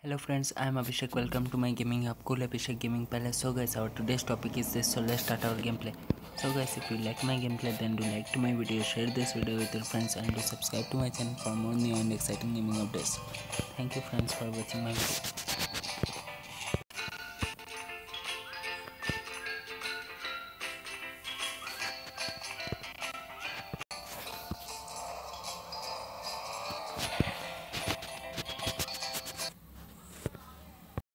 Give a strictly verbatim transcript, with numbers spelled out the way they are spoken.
Hello friends, I am Abhishek. Welcome to my gaming hub, Cool Abhishek Gaming Palace. So guys, our today's topic is this. So let's start our gameplay. So guys, if you like my gameplay, then do like to my video, share this video with your friends, and do subscribe to my channel for more new and exciting gaming updates. Thank you friends for watching my video.